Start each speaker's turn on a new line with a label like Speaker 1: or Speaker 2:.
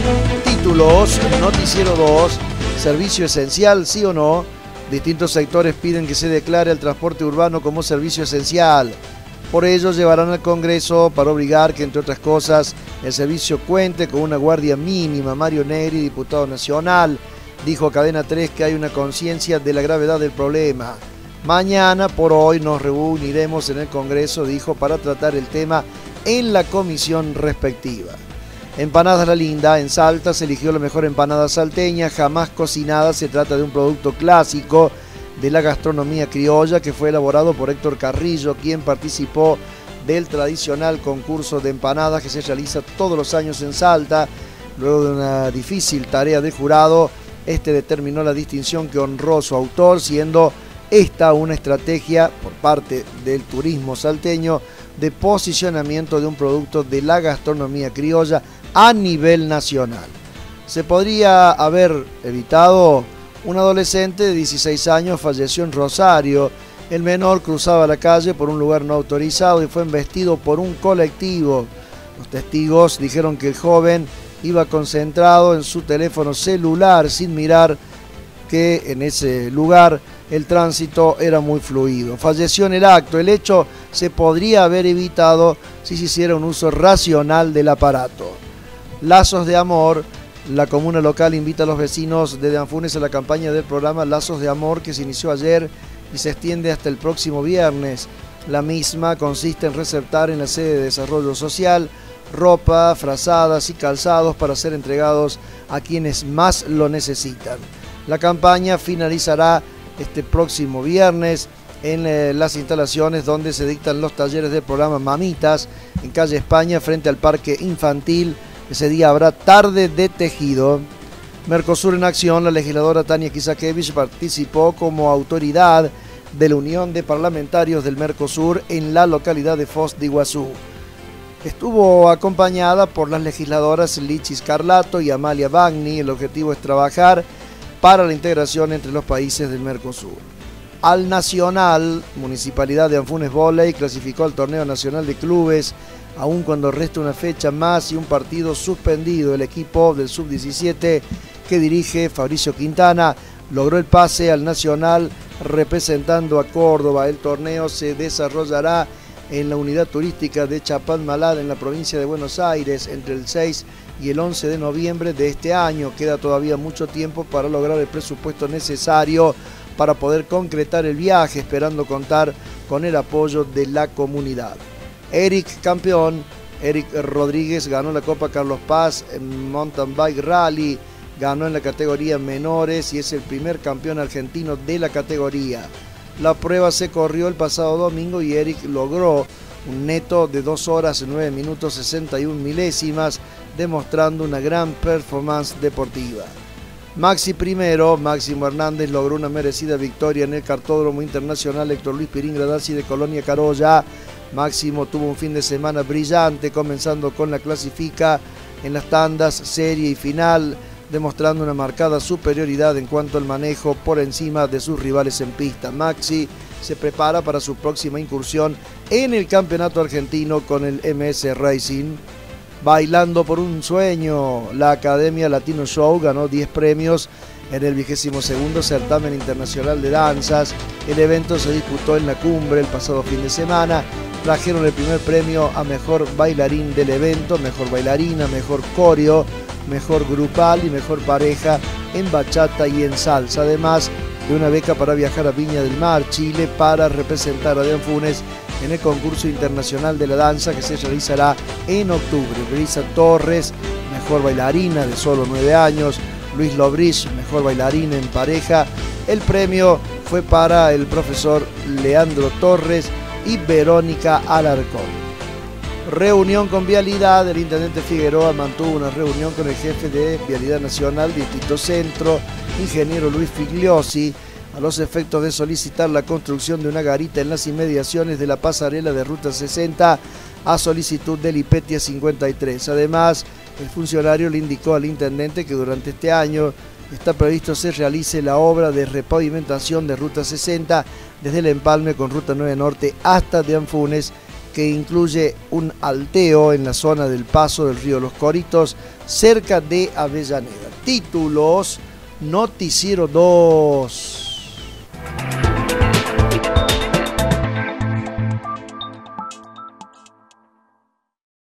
Speaker 1: Títulos, Noticiero 2, servicio esencial, sí o no. Distintos sectores piden que se declare el transporte urbano como servicio esencial. Por ello llevarán al Congreso para obligar que, entre otras cosas, el servicio cuente con una guardia mínima. Mario Negri, diputado nacional, dijo a Cadena 3 que hay una conciencia de la gravedad del problema. Mañana, por hoy, nos reuniremos en el Congreso, dijo, para tratar el tema en la comisión respectiva. Empanadas La Linda, en Salta se eligió la mejor empanada salteña, jamás cocinada. Se trata de un producto clásico de la gastronomía criolla que fue elaborado por Héctor Carrillo, quien participó del tradicional concurso de empanadas que se realiza todos los años en Salta. Luego de una difícil tarea del jurado, este determinó la distinción que honró su autor, siendo esta una estrategia por parte del turismo salteño de posicionamiento de un producto de la gastronomía criolla a nivel nacional. Se podría haber evitado. Un adolescente de 16 años falleció en Rosario. El menor cruzaba la calle por un lugar no autorizado y fue embestido por un colectivo. Los testigos dijeron que el joven iba concentrado en su teléfono celular sin mirar que en ese lugar el tránsito era muy fluido. Falleció en el acto. El hecho se podría haber evitado si se hiciera un uso racional del aparato. Lazos de Amor. La comuna local invita a los vecinos de Anfunes a la campaña del programa Lazos de Amor, que se inició ayer y se extiende hasta el próximo viernes. La misma consiste en receptar en la sede de desarrollo social ropa, frazadas y calzados para ser entregados a quienes más lo necesitan. La campaña finalizará este próximo viernes en las instalaciones donde se dictan los talleres del programa Mamitas, en calle España, frente al Parque Infantil. Ese día habrá tarde de tejido. Mercosur en acción. La legisladora Tania Kisakevich participó como autoridad de la Unión de Parlamentarios del Mercosur en la localidad de Foz de Iguazú. Estuvo acompañada por las legisladoras Lichi Scarlato y Amalia Bagni. El objetivo es trabajar para la integración entre los países del Mercosur. Al Nacional, Municipalidad de Anfunes Volley, clasificó al Torneo Nacional de Clubes, aun cuando resta una fecha más y un partido suspendido. El equipo del Sub-17 que dirige Fabricio Quintana logró el pase al Nacional representando a Córdoba. El torneo se desarrollará en la unidad turística de Chapadmalal, en la provincia de Buenos Aires, entre el 6 y el 11 de noviembre de este año. Queda todavía mucho tiempo para lograr el presupuesto necesario para poder concretar el viaje, esperando contar con el apoyo de la comunidad. Eric campeón. Eric Rodríguez ganó la Copa Carlos Paz en Mountain Bike Rally, ganó en la categoría menores y es el primer campeón argentino de la categoría. La prueba se corrió el pasado domingo y Eric logró un neto de 2 horas 9 minutos 61 milésimas, demostrando una gran performance deportiva. Maxi primero. Máximo Hernández logró una merecida victoria en el Cartódromo Internacional Héctor Luis Pirín Gradasi de Colonia Carolla. Máximo tuvo un fin de semana brillante, comenzando con la clasifica en las tandas, serie y final, demostrando una marcada superioridad en cuanto al manejo por encima de sus rivales en pista. Maxi se prepara para su próxima incursión en el campeonato argentino con el MS Racing. Bailando por un sueño. La Academia Latino Show ganó 10 premios en el 22º certamen internacional de danzas. El evento se disputó en la Cumbre el pasado fin de semana. Trajeron el primer premio a mejor bailarín del evento, mejor bailarina, mejor coreo, mejor grupal y mejor pareja en bachata y en salsa. Además de una beca para viajar a Viña del Mar, Chile, para representar a De Anfunes en el concurso internacional de la danza que se realizará en octubre. Brisa Torres, mejor bailarina de solo 9 años. Luis Lobrich, mejor bailarina en pareja. El premio fue para el profesor Leandro Torres y Verónica Alarcón. Reunión con Vialidad. El intendente Figueroa mantuvo una reunión con el jefe de Vialidad Nacional, Distrito Centro, ingeniero Luis Figliosi, a los efectos de solicitar la construcción de una garita en las inmediaciones de la pasarela de Ruta 60 a solicitud del IPETIA 53. Además, el funcionario le indicó al intendente que durante este año está previsto se realice la obra de repavimentación de Ruta 60 desde el empalme con Ruta 9 Norte hasta de Anfunes, que incluye un alteo en la zona del paso del río Los Coritos, cerca de Avellaneda. Títulos, Noticiero 2.